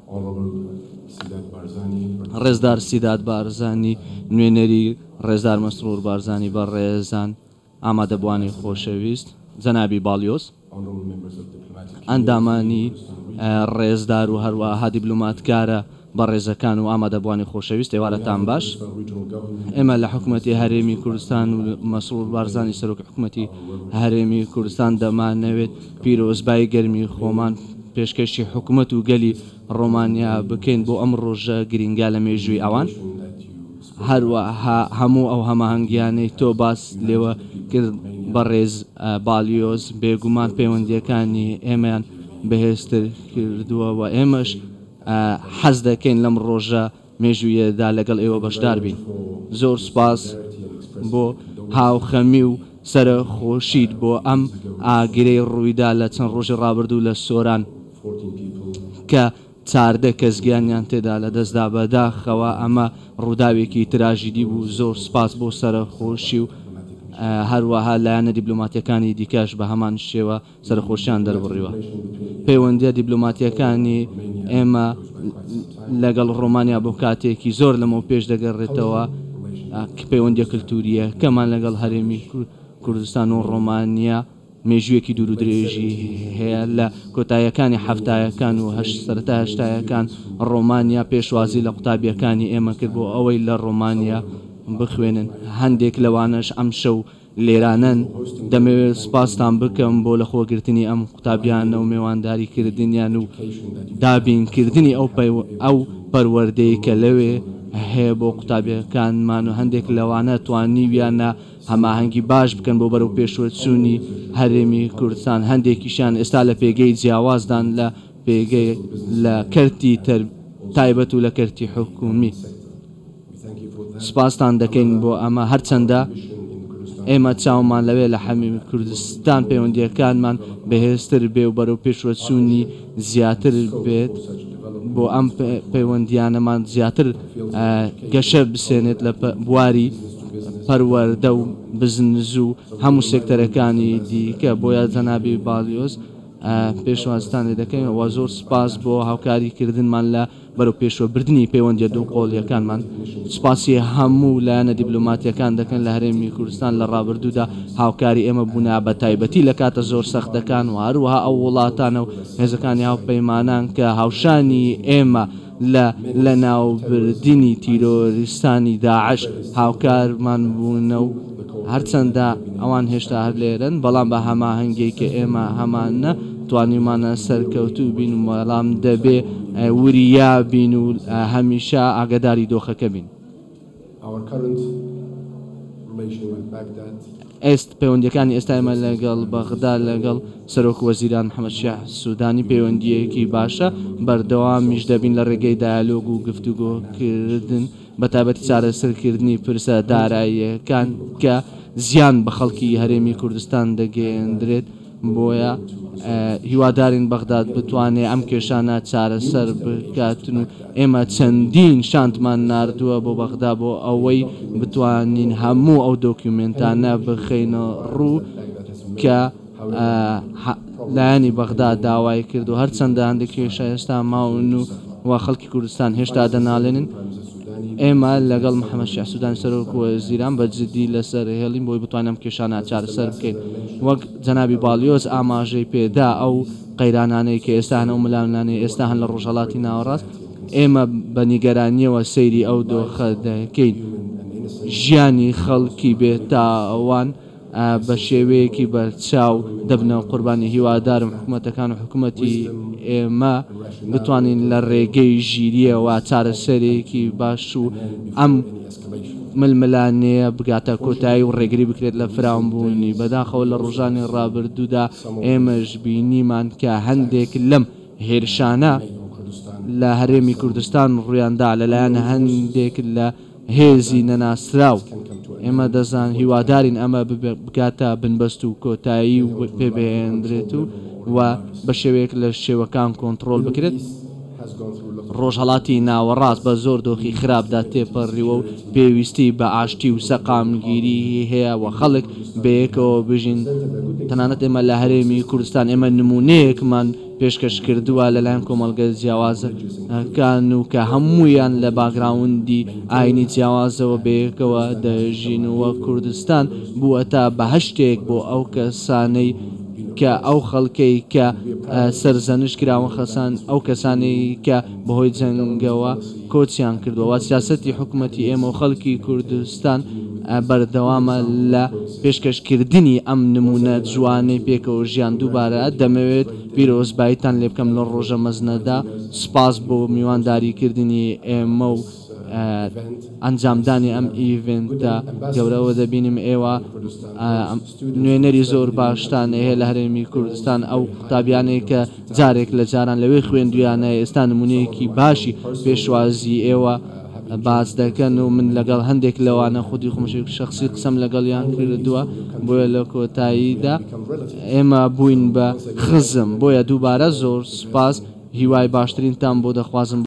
ڕێزدار سیدات بارزانی نوێنەری ڕێزدار مەسرور بارزانی بە ڕێزان ئامادەبوانی خۆشەویست جەنابی باڵیۆس ئەندامانی ڕێزدار و هەروەها دیبلۆماتکارە بە ڕێزەکان و ئامادەبوانی خۆشەویست ئێوارەتان باش ئێمە لە حکوومەتی هەرێمی کوردستان و مەسرور بارزانی سەرۆک حکوومەتی هەرێمی کوردستان دەمانەوێت پیرۆزبای گەرمی خۆمان پێشکەشی حکوومەت و گەلی ڕۆمانیا بکەین بۆ ئەم ڕۆژە گرنگا لە مێژووی ئەوان هەروەها هەموو ئەو هەماهەنگیانەی تۆ باس لێوە کرد بە ڕێز باڵیۆز بێگومان پەیوەندیەکانی ئێمەیان بەهێزتر کردووە و ئێمەش حەز دەکەین لەم ڕۆژە مێژوویەدا لەگەڵ ئێوە بەشدار بین زۆر سپاس بۆ هاوخەمی و سەرخۆشیت بۆ ئەم ئاگرەی ڕوویدا لە چەند ڕۆژی ڕابردوو لە سۆران کە 14 کەس گیانیان تێدا لە دەستدا بەداخەوە ئەمە ڕووداوێکی تراژیدی بوو زۆر سپاس بۆ سەرخۆشی و هەروەها لایەنە دیبلۆماتیەکانی دیکەش بە هەمان شێوە سەرخۆشیان دەربڕیوە پەیوەندیە دیبلۆماتیەکانی ئێمە لەگەڵ ڕۆمانیا بۆ کاتێکی زۆر لەمە پێش دەگەڕێتەوە پەیوەندیە کللتوریە کەمان لەگەڵ هەرێمی کوردستان و ڕۆمانیا مێژوویەکی دوور و درێژی هەیە لە کۆتاییەکانی هەفتایەکان و سەرەتا هەشتایەکان ڕۆمانیا پێشوازی لە قوتابیەکانی ئێمە کرد بۆ ئەوەی لە ڕۆمانیا بخوێنن هەندێک لەوانش ئەم شەو لێرانن دەمەوێت سپاسان بکەم بۆ لە خۆگرتنی ئەم قوتابیانە و میێوانداریکردنیان و دابینکردنی ئەو پەروەردەی کە لەوێ هەیە بۆ قوتابیەکانمان و هەندێک لەوانە توانیویانە هەماهەنگی باش بکەن بۆ بەرەو پێشوەچوونی هەرێمی کوردستان هەندێکیشان ئێستا لە پێگەی جیاوازدان لە پێگەی لە کەرتی تایبەت و لە کەرتی حکومی سپاسان دەکەین بۆ ئەمە هەرچەندە ئێمە چاومان لەوێ لە هەرێمی کوردستان پەیوەندیەکانمان بەهێزتر بێ و بەرەو پێشوەچوونی زیاتر بێت بۆ ئەم پەیوەندیانەمان زیاتر گەشە بسێنێت لە بواری پەروەردە و بزنس و هەموو سێکتەرەکانی دیکە بۆیە جەنابی باڵیۆز پێشوازتان لێ دەکەین و زۆر سپاس بۆ هاوکاریکردنمان لە بەرەو پێشوەبردننی پەیوەندیە دوو قۆڵیەکانمان سپاسی هەموو لایەنە دیبلۆماتیەکان دەکەن لە هەرێمی کوردستان لە ڕابردوودا هاوکاری ئێمە بوونا بە تایبەتی لە کاتە زۆر سەختەکان و هەروەها ئەو وڵاتانە و هێزەکانی هاوپەیمانان کە هاوشانی ئێمە لە ناوبردنی تیرۆریستانی داعش هاوکارمان بوونە و هەرچەندە ئەوان هێشتا هەر لێرن بەڵام بە هەماهەنگی کە ئێمە هەمانە توانیمانە سەرکەوتوو بین و بەڵام دەبێ وریا بین و هەمیشە ئاگداری دۆخەکە بین پەیوەندیەکانی ئێستا ئێمە لەگەڵ بەغدا لەگەڵ سەرۆک وەزیران محەممەد شاه سوودانی پەیوەندیەکی باشە بەردەوامیش دەبین لە ڕێگەی دایالۆگ و گفتوگۆکردن بە تایبەتی چارەسەرکردنی پرسە داراییەکان کە زیان بە خەڵکی هەرێمی کوردستان دەگەێنرێت بۆیە هیوادارین بەغداد بتوانێت ئەم کێشانە چارەسەر بکاتن و ئێمە چەندین شانتمان ناردووە بۆ بەغدا بۆ ئەوەی بتوانین هەموو ئەو دۆکیومنتانە بخەینە ڕوو کە لایەنی بەغدا داوای کرد و هەرچەندە هەندێک کێشە ئێستا ماون و خەڵکی کوردستان هێشتا دەناڵێنن ئێمە لەگەڵ محەممەد شاه سوودانی سەرۆک وەزیران بەجددی لەسەر هێڵین بۆی بتوانم کێشانە چارەسەر بکەین وەک جەنابی باڵیۆز ئاماژەی پێدا ئەو قەیرانانەی کە ئێستا هەن ئەو ملاوانانەی ئێستا هەن لە ڕۆژهەڵاتی ناوەڕاست ئێمە بە نیگەرانیەوە سەیری ئەو دۆخە دەکەین ژیانی خەڵکی بێتاوان بە شێوەیەکی بەرچاو دەبنەوە قوربانی هیوادارم حکوومەتەکان و حکوومەتی ئێمە بتوانین لە ڕێگەی ژیریەوە چارەسەرێکی باش و ئەم ململانەیە بگاتە کۆتایی و ڕێگری بکرێت لە فراوانبوونی بەداخەوە لە ڕۆژانی ڕابردوودا ئێمەش بینیمان کە هەندێک لەم هێرشانە لە هەرێمی کوردستان ڕوویاندا لەلایەن هەندێک لە هێزی نەناسراو ئێمە دەزان هیوادارین ئەمە بگاتە بنبەست و کۆتایی و پێبێنرێت و بە شێوەیەک لە شێوەکان کۆنتترۆل بکرێت ڕۆژهەڵاتی ناوەڕاست بە زۆر دۆخی خراپدا تێپەڕیوە و پێویستی بە ئاشتی و سەقامگیری هەیە و خەڵک بەیەکەوە بژین تەنانەت ئێمە لە هەرێمی کوردستان ئێمە نمونەیەکمان پێشکەش کردووە لەلایەن کۆمەڵگە جیاوازەکان و کە هەموویان لە باگراوندی ئاینی جیاوازەوە بەیەکەوە دەژینەوە. کوردستان بووە تا بەهەشتێک بۆ ئەو کەسانەی کە ئەو خەڵکەی کە سەرزەنش کراوە خەسان ئەو کەسانەی کە بەهۆی جەنگەوە کۆچیان کردووە. سیاسەتی حکوومەتی ئێمە و خەڵکی کوردستان بەردەوامە لە پێشکەشکردنی ئەم نمونە جوانەی پێکەوە ژیان. دووبارە دەمەوێت پیرۆزباییتان لێ بکەم لە ڕۆژە مەزنەدا. سپاس بۆ میوانداریکردنی ئێمە و ئەنجامدانی ئەم ئیڤنتە گەورەوە. دەبینیم ئێوە نوێنەری زۆر باشتان هەیە لە هەرێمی کوردستان. ئەو قوتابیانەی کە جارێک لە جاران لەوێ خوێندویانە ئێستا نمونەیەکی باشی پێشوازی ئێوە باز دەکەن و من لەگەڵ هەندێک لەوانە خودی خۆشی شخصی قسەم لەگەڵیان کردووە. بۆیە لە کۆتاییدا ئێمە بووین بە خزم. بۆیە دووبارە زۆر سپاس، هیوای باشترینتان بۆ دەخوازم.